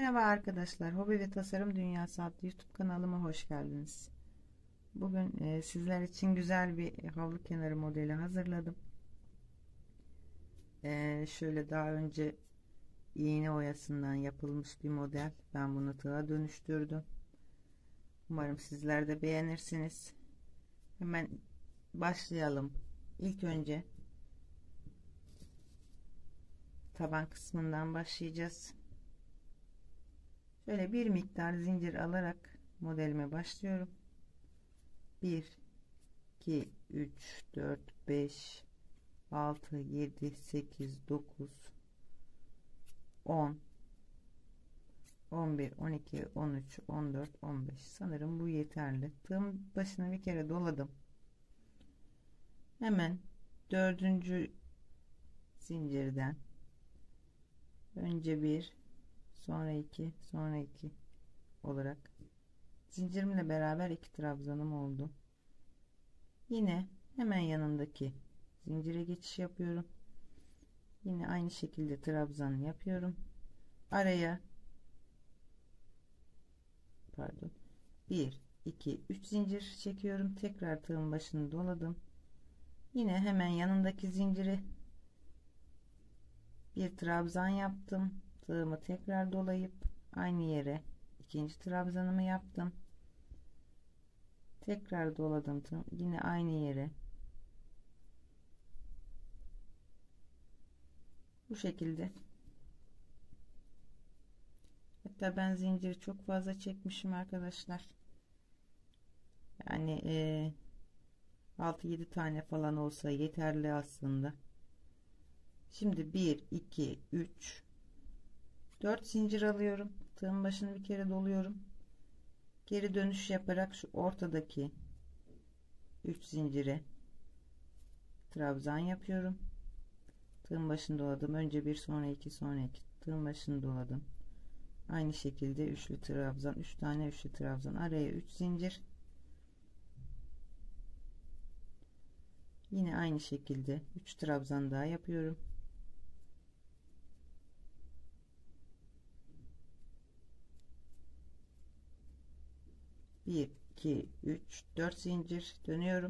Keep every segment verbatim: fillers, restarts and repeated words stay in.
Merhaba arkadaşlar, Hobi ve Tasarım Dünyası adlı YouTube kanalıma hoş geldiniz. Bugün e, sizler için güzel bir havlu kenarı modeli hazırladım. E, şöyle daha önce iğne oyasından yapılmış bir model. Ben bunu tığa dönüştürdüm. Umarım sizler de beğenirsiniz. Hemen başlayalım. İlk önce taban kısmından başlayacağız. Şöyle bir miktar zincir alarak modelime başlıyorum. bir iki üç dört beş altı yedi sekiz dokuz on on bir on iki on üç on dört on beş, sanırım bu yeterli. Tığım başına bir kere doladım. Hemen dördüncü zincirden önce bir, sonra iki, sonra iki olarak zincirimle beraber iki trabzanım oldu. Yine hemen yanındaki zincire geçiş yapıyorum. Yine aynı şekilde trabzan yapıyorum. Araya pardon bir iki üç zincir çekiyorum. Tekrar tığın başını doladım. Yine hemen yanındaki zinciri bir trabzan yaptım. Tığımı tekrar dolayıp aynı yere ikinci trabzanımı yaptım. Tekrar doladım tığım, yine aynı yere. Bu şekilde. Hatta ben zinciri çok fazla çekmişim arkadaşlar. Yani e, altı yedi tane falan olsa yeterli aslında. Şimdi bir iki üç dört zincir alıyorum. Tığın başını bir kere doluyorum. Geri dönüş yaparak şu ortadaki üç zincire trabzan yapıyorum. Tığın başını doladım. Önce bir, sonra iki, sonra iki. Tığın başını doladım. Aynı şekilde üçlü trabzan, üç tane üçlü trabzan, araya üç zincir. Yine aynı şekilde üç trabzan daha yapıyorum. bir iki üç dört zincir dönüyorum.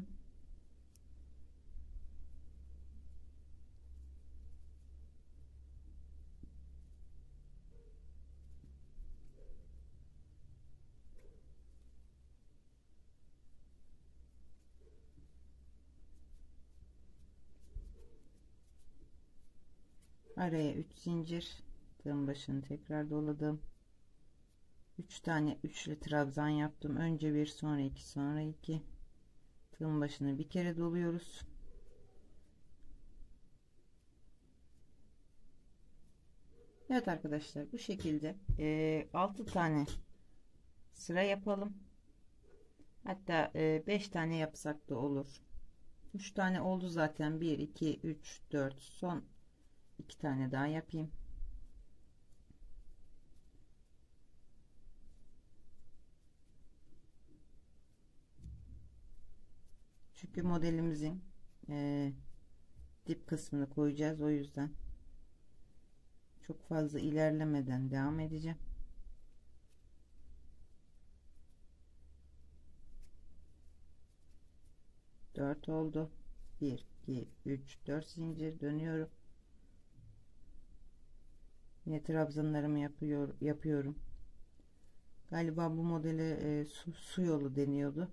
Araya üç zincir. Tığın başını tekrar doladım. üç tane üçlü trabzan yaptım. Önce bir, sonra iki, sonra iki. Tığın başını bir kere doluyoruz. Evet arkadaşlar, bu şekilde e, altı tane sıra yapalım. Hatta e, beş tane yapsak da olur. üç tane oldu zaten. bir iki üç dört, son iki tane daha yapayım. Çünkü modelimizin e, dip kısmını koyacağız, o yüzden çok fazla ilerlemeden devam edeceğim. dört oldu. bir iki üç dört zincir dönüyorum. Yine trabzanlarımı yapıyor yapıyorum. Galiba bu modele e, su, su yolu deniyordu.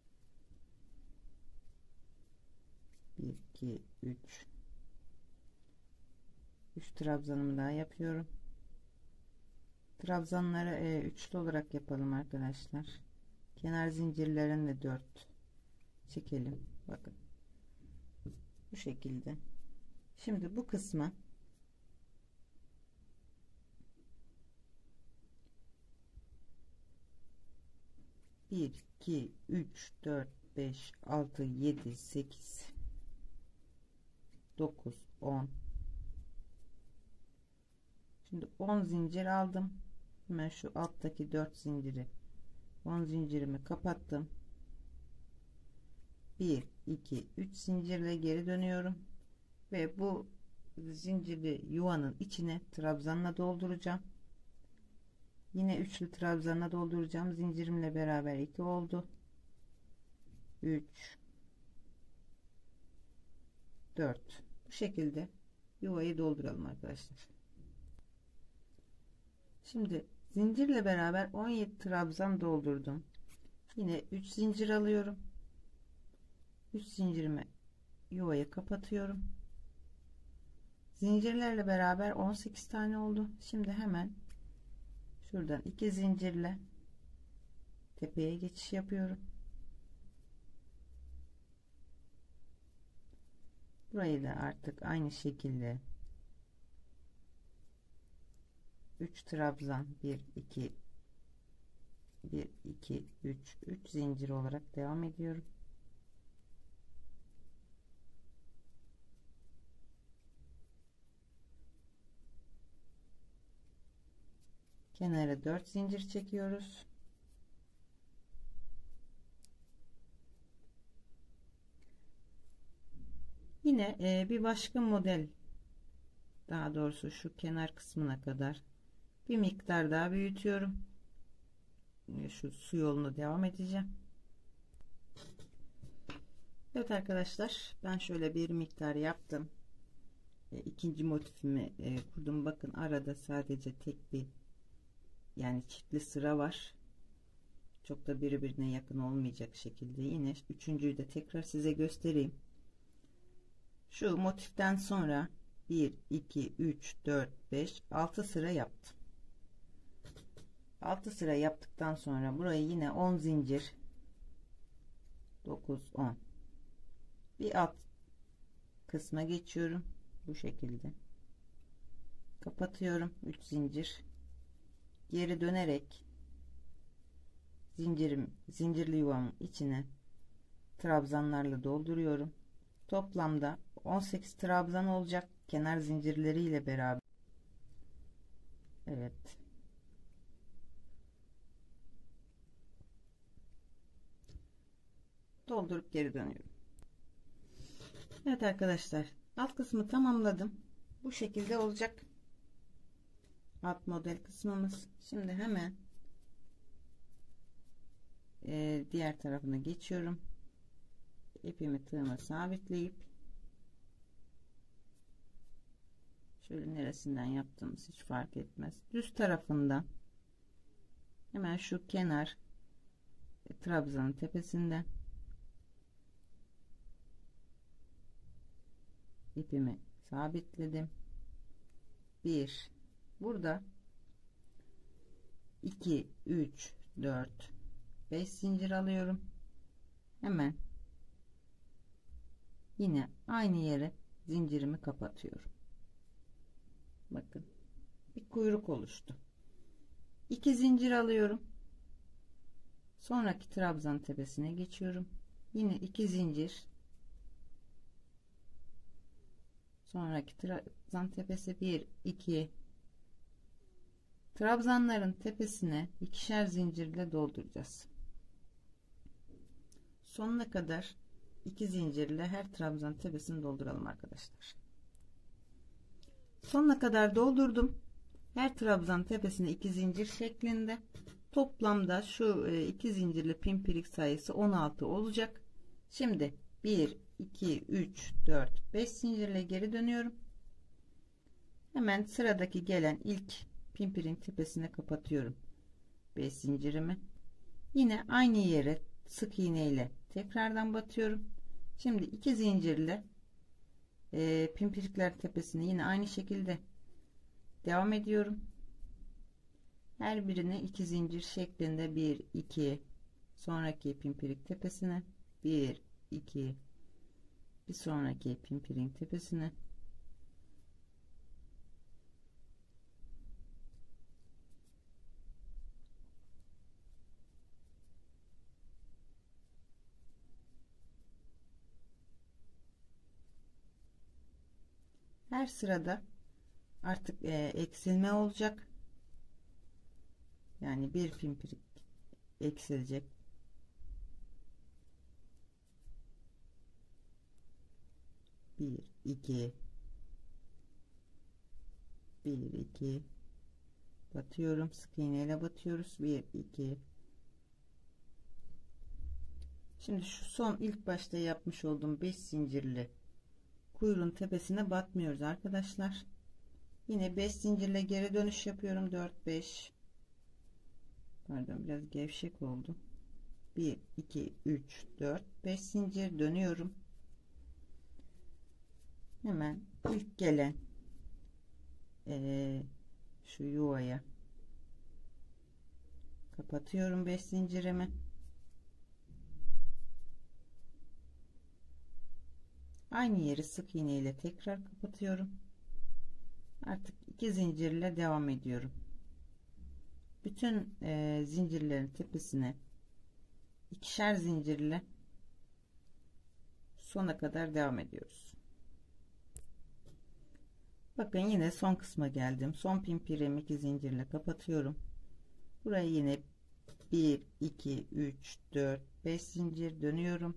bir iki üç üç trabzanımı daha yapıyorum. Trabzanları e, üçlü olarak yapalım arkadaşlar. Kenar zincirlerini de dört çekelim. Bakın bu şekilde. Şimdi bu kısmı bir iki üç dört beş altı yedi sekiz dokuz on, şimdi on zincir aldım. Hemen şu alttaki dört zinciri, on zincirimi kapattım. bir iki üç zincirle geri dönüyorum ve bu zincirli yuvanın içine trabzanla dolduracağım. Yine üçlü trabzana dolduracağım. Zincirimle beraber iki oldu. üç, dört. Bu şekilde yuvayı dolduralım arkadaşlar. Şimdi zincirle beraber on yedi trabzan doldurdum. Yine üç zincir alıyorum. üç zincirimi yuvayı kapatıyorum. Zincirlerle beraber on sekiz tane oldu. Şimdi hemen şuradan iki zincirle tepeye geçiş yapıyorum. Burayı da artık aynı şekilde üç trabzan, bir iki bir iki üç üç zincir olarak devam ediyorum. Kenara dört zincir çekiyoruz. Yine e, bir başka model, daha doğrusu şu kenar kısmına kadar bir miktar daha büyütüyorum. Şu su yolunu devam edeceğim. Evet arkadaşlar, ben şöyle bir miktar yaptım. E, ikinci motifimi e, kurdum. Bakın arada sadece tek bir, yani çiftli sıra var. Çok da birbirine yakın olmayacak şekilde. Yine üçüncüyü de tekrar size göstereyim. Şu motiften sonra bir iki üç dört beş altı sıra yaptım. altı sıra yaptıktan sonra burayı yine on zincir, dokuz on, bir alt kısma geçiyorum. Bu şekilde kapatıyorum. üç zincir geri dönerek zincirim zincirli yuvamın içine trabzanlarla dolduruyorum. Toplamda on sekiz trabzan olacak kenar zincirleriyle beraber. Evet. Doldurup geri dönüyorum. Evet arkadaşlar, alt kısmı tamamladım. Bu şekilde olacak alt model kısmımız. Şimdi hemen e, diğer tarafına geçiyorum. İpimi tığıma sabitleyip şöyle neresinden yaptığımız hiç fark etmez. Düz tarafından hemen şu kenar e, trabzanın tepesinden ipimi sabitledim. bir, burada iki üç dört beş zincir alıyorum. Hemen yine aynı yere zincirimi kapatıyorum. Bakın bir kuyruk oluştu. iki zincir alıyorum. Sonraki trabzan tepesine geçiyorum. Yine iki zincir. Sonraki trabzan tepesi bir iki. Trabzanların tepesine ikişer zincirle dolduracağız. Sonuna kadar iki zincirle her trabzan tepesini dolduralım arkadaşlar. Sonuna kadar doldurdum. Her trabzan tepesine iki zincir şeklinde. Toplamda şu iki zincirli pimpirik sayısı on altı olacak. Şimdi bir iki üç dört beş zincirle geri dönüyorum. Hemen sıradaki gelen ilk pimpirin tepesine kapatıyorum beş zincirimi. Yine aynı yere sık iğne ile tekrardan batıyorum. Şimdi iki zincirle e, pimpirikler tepesine yine aynı şekilde devam ediyorum. Her birine iki zincir şeklinde bir iki, sonraki pimpirik tepesine bir iki, bir sonraki pimpirin tepesine her sırada artık e, eksilme olacak. Yani bir pimpirik eksilecek. bir iki bir iki batıyorum, sık iğne ile batıyoruz. Bir iki. Şimdi şu son ilk başta yapmış olduğum beş zincirli kuyruğun tepesine batmıyoruz arkadaşlar. Yine beş zincirle geri dönüş yapıyorum. dört beş, pardon biraz gevşek oldu. bir iki üç dört beş zincir dönüyorum. Hemen ilk gelen ee, şu yuvaya kapatıyorum beş zincirimi. Aynı yeri sık iğne ile tekrar kapatıyorum. Artık iki zincirle devam ediyorum. Bütün e, zincirlerin tepesine ikişer zincirle sona kadar devam ediyoruz. Bakın yine son kısma geldim. Son pimpirimi iki zincirle kapatıyorum. Buraya yine bir iki üç dört beş zincir dönüyorum.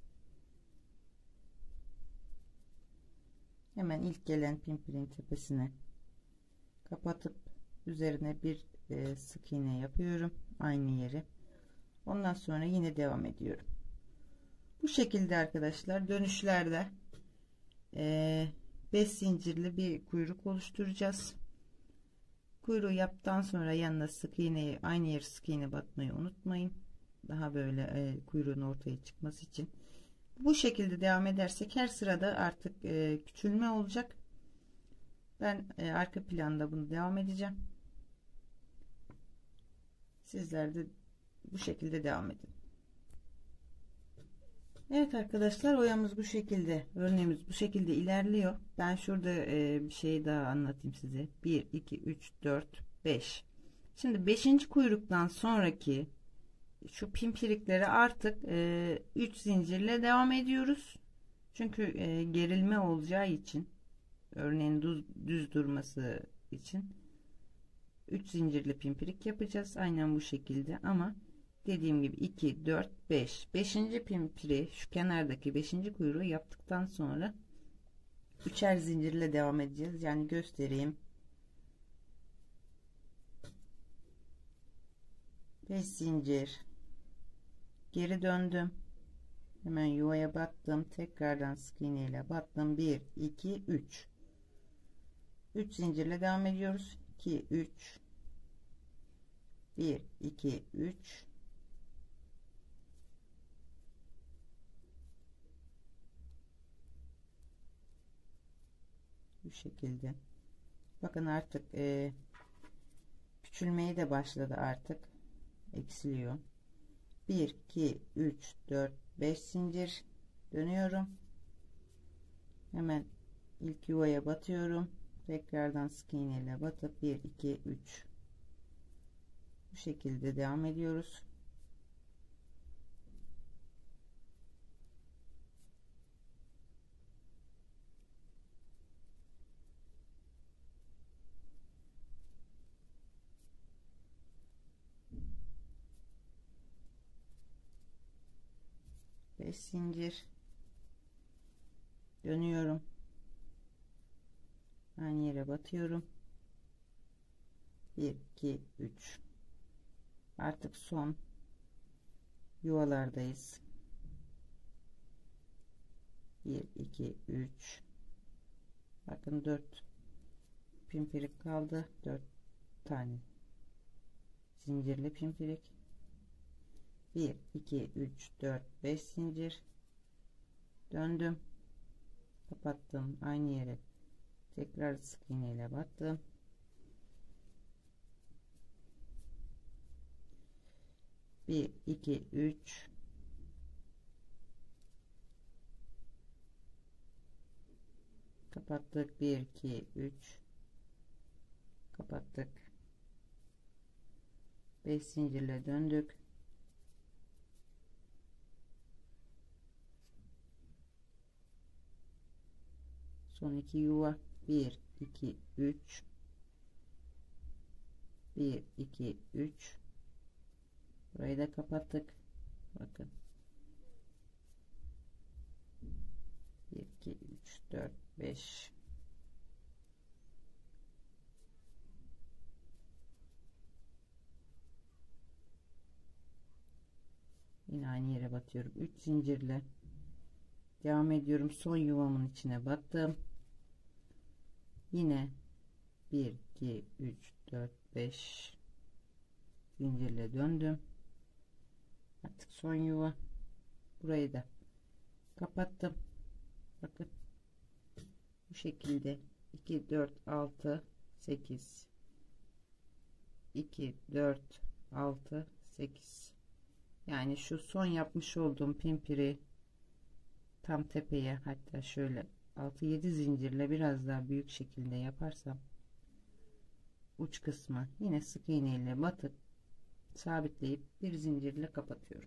Hemen ilk gelen pimpirin tepesine kapatıp üzerine bir e, sık iğne yapıyorum aynı yeri. Ondan sonra yine devam ediyorum. Bu şekilde arkadaşlar dönüşlerde e, beş zincirli bir kuyruk oluşturacağız. Kuyruğu yaptıktan sonra yanına sık iğneyi, aynı yeri sık iğne batmayı unutmayın. Daha böyle e, kuyruğun ortaya çıkması için. Bu şekilde devam edersek her sırada artık e, küçülme olacak. Ben e, arka planda bunu devam edeceğim. Sizler de bu şekilde devam edin. Evet arkadaşlar, oyamız bu şekilde, örneğimiz bu şekilde ilerliyor. Ben şurada e, bir şey daha anlatayım size. bir iki üç dört beş. Şimdi beşinci kuyruktan sonraki şu pimpirikleri artık e, üç zincirle devam ediyoruz. Çünkü e, gerilme olacağı için, örneğin düz, düz durması için üç zincirli pimpirik yapacağız. Aynen bu şekilde, ama dediğim gibi iki dört beş. beşinci pimpiri, şu kenardaki beşinci kuyruğu yaptıktan sonra üçer zincirle devam edeceğiz. Yani göstereyim. beş zincir, geri döndüm, hemen yuvaya battım, tekrardan sık iğne ile battım. bir iki üç üç zincirle devam ediyoruz. iki üç bir iki üç bu şekilde. Bakın artık e, küçülmeye de başladı, artık eksiliyor. bir iki üç dört beş zincir dönüyorum. Hemen ilk yuvaya batıyorum, tekrardan sık iğne ile batıp bir iki üç bu şekilde devam ediyoruz. beş zincir dönüyorum, aynı yere batıyorum. bir iki üç artık son yuvalardayız. bir iki üç, bakın dört pimpirik kaldı. dört tane zincirli pimpirik. bir iki üç dört beş zincir döndüm, kapattım, aynı yere tekrar sık iğne ile battım. bir iki üç kapattık. bir iki üç kapattık. beş zincirle döndük. Son iki yuva. bir iki üç bir iki üç burayı da kapattık. Bakın bir iki üç dört beş Yine aynı yere batıyorum. üç zincirle devam ediyorum. Son yuvamın içine battım. Yine bir iki üç dört beş zincirle döndüm. Artık son yuva. Burayı da kapattım. Bakın bu şekilde iki dört altı sekiz iki dört altı sekiz, yani şu son yapmış olduğum pimpiri tam tepeye, hatta şöyle altı yedi zincirle biraz daha büyük şekilde yaparsam uç kısmı yine sık iğne ile batıp sabitleyip bir zincirle kapatıyorum.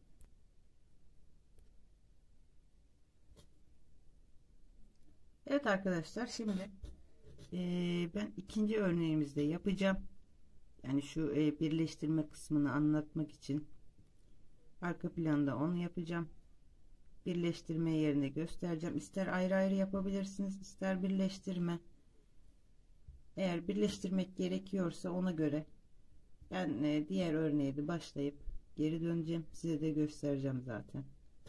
Evet arkadaşlar, şimdi e, ben ikinci örneğimizde yapacağım. Yani şu e, birleştirme kısmını anlatmak için arka planda onu yapacağım. Birleştirme yerini göstereceğim. İster ayrı ayrı yapabilirsiniz, ister birleştirme. Eğer birleştirmek gerekiyorsa ona göre ben e, diğer örneğe de başlayıp geri döneceğim. Size de göstereceğim zaten.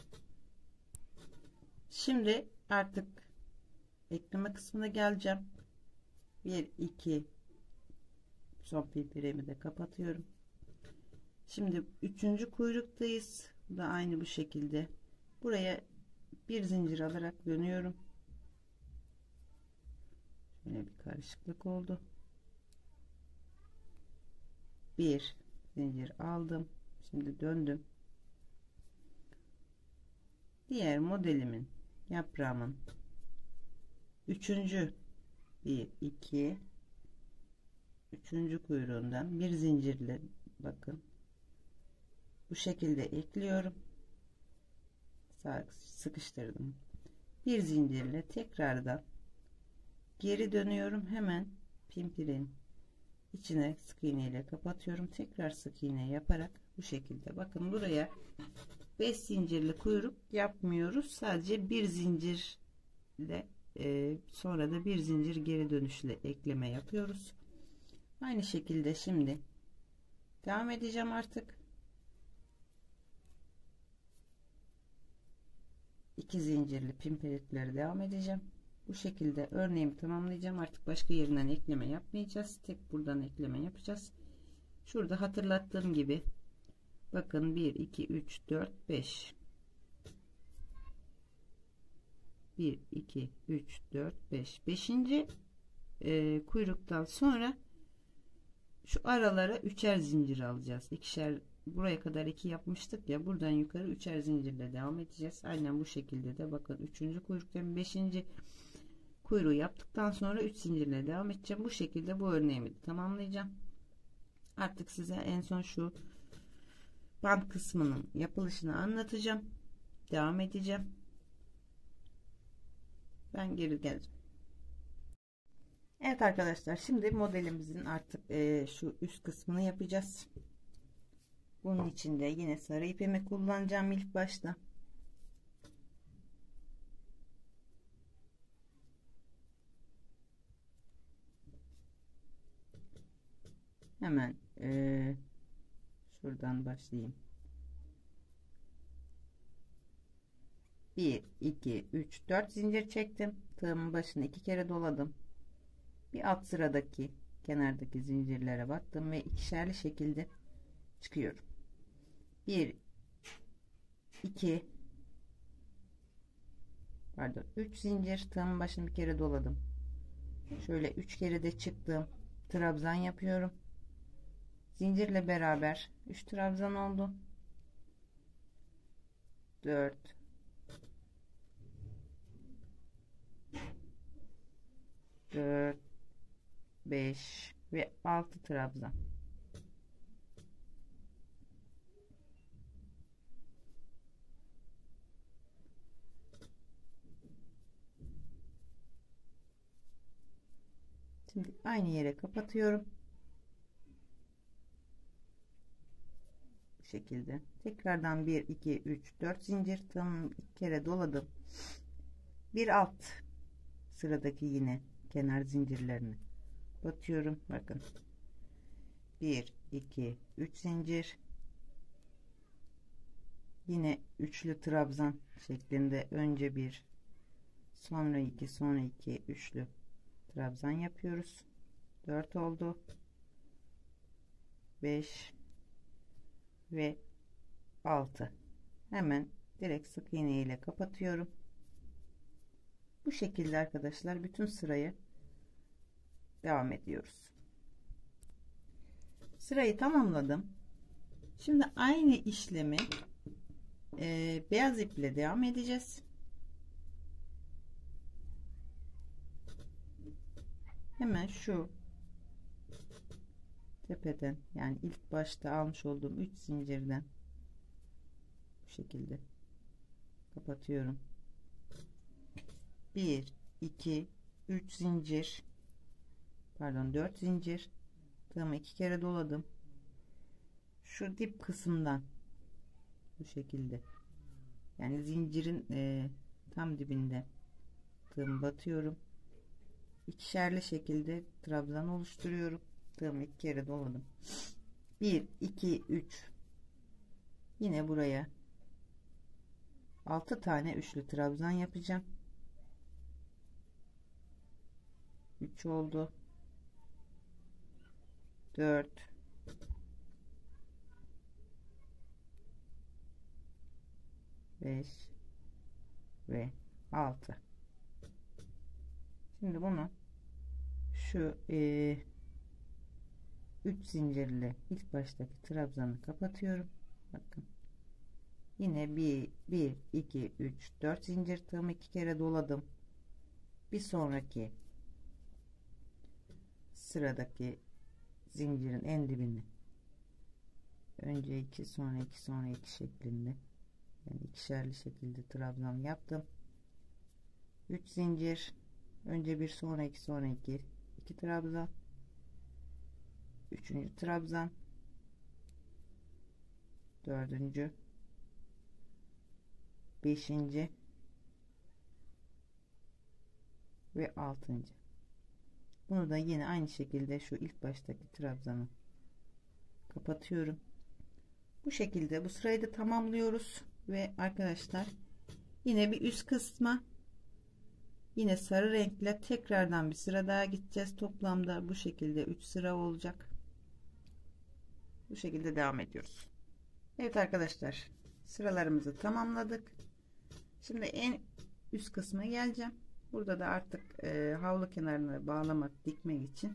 Şimdi artık ekleme kısmına geleceğim. bir iki, son pimpirimi de kapatıyorum. Şimdi üçüncü kuyruktayız. Bu da aynı bu şekilde. Buraya bir zincir alarak dönüyorum. Şöyle bir karışıklık oldu. Bir zincir aldım. Şimdi döndüm. Diğer modelimin, yaprağımın üçüncü bir iki üçüncü kuyruğundan bir zincirle, bakın bu şekilde ekliyorum. Sıkıştırdım. Bir zincirle tekrardan geri dönüyorum. Hemen pimpirin içine sık iğne ile kapatıyorum. Tekrar sık iğne yaparak bu şekilde, bakın buraya beş zincirli kuyruk yapmıyoruz. Sadece bir zincirle e, sonra da bir zincir geri dönüşle ekleme yapıyoruz. Aynı şekilde şimdi devam edeceğim artık. iki zincirli pimpirikleri devam edeceğim. Bu şekilde örneğimi tamamlayacağım. Artık başka yerinden ekleme yapmayacağız. Tek buradan ekleme yapacağız. Şurada hatırlattığım gibi bakın bir iki üç dört beş, bir iki üç dört beş, beşinci e, kuyruktan sonra şu aralara üçer zincir alacağız. İkişer, buraya kadar iki yapmıştık ya, buradan yukarı üçer zincirle devam edeceğiz. Aynen bu şekilde de bakın üçüncü kuyruktan beşinci kuyruğu yaptıktan sonra üç zincirle devam edeceğim. Bu şekilde bu örneğimi tamamlayacağım. Artık size en son şu bant kısmının yapılışını anlatacağım. Devam edeceğim. Ben geri geleceğim. Evet arkadaşlar, şimdi modelimizin artık e, şu üst kısmını yapacağız. Bunun için de yine sarı ipimi kullanacağım ilk başta. Hemen e, şuradan başlayayım. bir iki üç dört zincir çektim. Tığımın başını iki kere doladım. Bir alt sıradaki kenardaki zincirlere battım ve ikişerli şekilde çıkıyorum. bir iki pardon üç zincir, tığımın başını bir kere doladım. Şöyle üç kere de çıktım. Trabzan yapıyorum. Zincirle beraber üç trabzan oldu. dört dört beş ve altı trabzan. Şimdi aynı yere kapatıyorum. Bu şekilde. Tekrardan bir iki üç dört zincir, tam iki kere doladım. Bir alt sıradaki yine kenar zincirlerini batıyorum. Bakın. bir iki üç zincir. Yine üçlü trabzan şeklinde önce bir, sonra iki, sonra iki, üçlü trabzan yapıyoruz. dört oldu. beş ve altı. Hemen direkt sık iğne ile kapatıyorum. Bu şekilde arkadaşlar bütün sırayı devam ediyoruz. Sırayı tamamladım. Şimdi aynı işlemi e, beyaz iple devam edeceğiz. Hemen şu tepeden, yani ilk başta almış olduğum üç zincirden bu şekilde kapatıyorum. bir iki üç zincir, pardon dört zincir, tığımı iki kere doladım. Şu dip kısımdan bu şekilde, yani zincirin e, tam dibinde tığımı batıyorum. İkişerli şekilde trabzan oluşturuyorum. Tığımı iki kere doladım. bir iki üç, yine buraya altı tane üçlü trabzan yapacağım. üç oldu. dört, beş ve altı. Şimdi bunu şu e, üç zincirli ilk baştaki trabzanı kapatıyorum. Bakın. Yine bir, bir, iki, üç, dört zincir, tığımı iki kere doladım. Bir sonraki sıradaki zincirin en dibini önce iki, sonra iki, sonra iki şeklinde, yani ikişerli şekilde trabzan yaptım. üç zincir, önce bir, sonra iki, sonra iki, iki trabzan, üçüncü trabzan, dördüncü, beşinci ve altıncı. Bunu da yine aynı şekilde şu ilk baştaki trabzanı kapatıyorum. Bu şekilde bu sırayı da tamamlıyoruz ve arkadaşlar yine bir üst kısma yine sarı renkle tekrardan bir sıra daha gideceğiz. Toplamda bu şekilde üç sıra olacak. Bu şekilde devam ediyoruz. Evet arkadaşlar, sıralarımızı tamamladık. Şimdi en üst kısma geleceğim. Burada da artık e, havlu kenarına bağlamak, dikmek için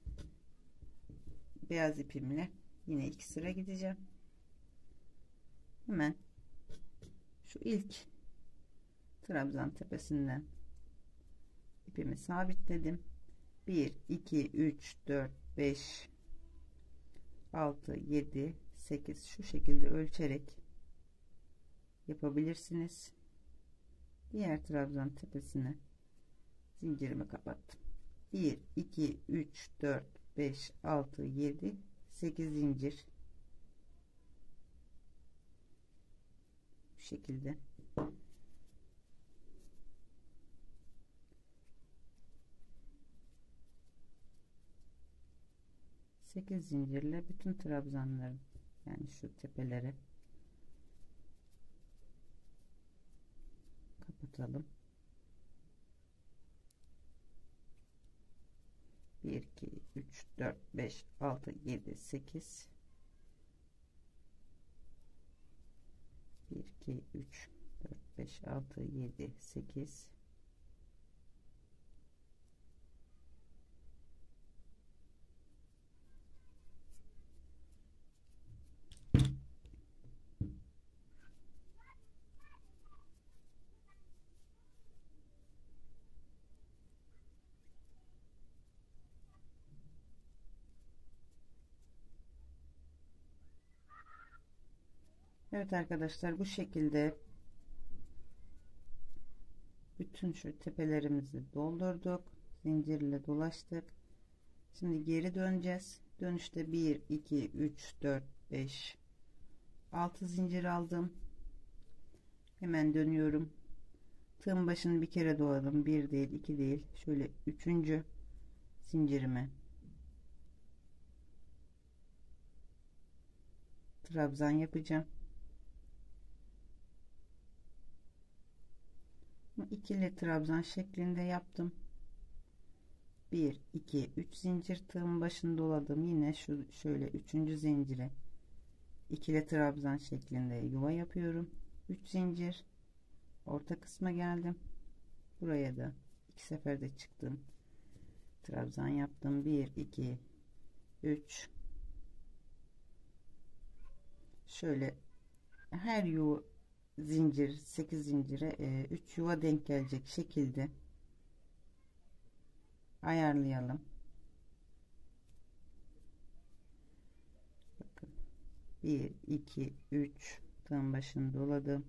beyaz ipimle yine iki sıra gideceğim. Hemen şu ilk trabzan tepesinden ipimi sabitledim. bir iki üç dört beş altı yedi sekiz, şu şekilde ölçerek yapabilirsiniz. Diğer trabzan tepesine zincirimi kapattım. bir iki üç dört beş altı yedi sekiz zincir, bu şekilde sekiz zincirle bütün trabzanların, yani şu tepeleri kapatalım. bir iki üç dört beş altı yedi sekiz, bir iki üç dört beş altı yedi sekiz, evet arkadaşlar, bu şekilde bütün şu tepelerimizi doldurduk, zincirle dolaştık. Şimdi geri döneceğiz. Dönüşte bir iki üç dört beş altı zincir aldım. Hemen dönüyorum. Tığın başını bir kere doladım. Bir değil, iki değil. Şöyle üçüncü zincirime trabzan yapacağım. ikili trabzan şeklinde yaptım. bir iki üç zincir, tığın başını doladım. Yine şu şöyle üçüncü zincire ikili trabzan şeklinde yuva yapıyorum. üç zincir, orta kısma geldim. Buraya da iki seferde çıktım. Trabzan yaptım. bir iki üç. Şöyle her yuva zincir, sekiz zincire üç yuva denk gelecek şekilde ayarlayalım. Bakın bir iki üç, tığın başını doladım.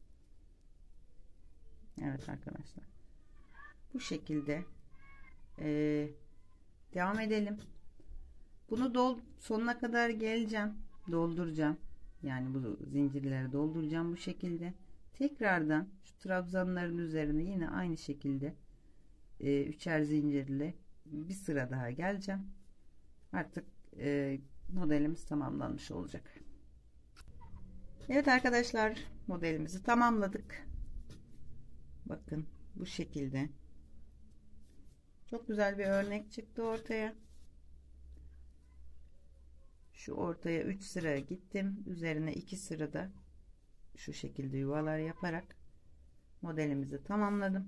Evet arkadaşlar, bu şekilde e, devam edelim. Bunu dol sonuna kadar geleceğim, dolduracağım. Yani bu zincirleri dolduracağım bu şekilde. Tekrardan şu trabzanların üzerine yine aynı şekilde e, üçer zincirli bir sıra daha geleceğim. Artık e, modelimiz tamamlanmış olacak. Evet arkadaşlar, modelimizi tamamladık. Bakın bu şekilde çok güzel bir örnek çıktı ortaya. Şu ortaya üç sıra gittim, üzerine iki sırada şu şekilde yuvalar yaparak modelimizi tamamladım.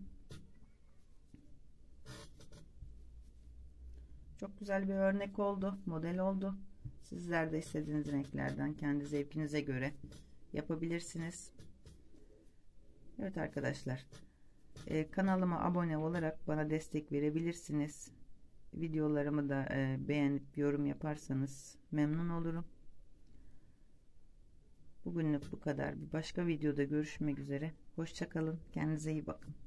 Çok güzel bir örnek oldu, model oldu. Sizler de istediğiniz renklerden kendi zevkinize göre yapabilirsiniz. Evet arkadaşlar, e, kanalıma abone olarak bana destek verebilirsiniz. Videolarımı da e, beğenip yorum yaparsanız memnun olurum. Bugünlük bu kadar. Bir başka videoda görüşmek üzere. Hoşça kalın. Kendinize iyi bakın.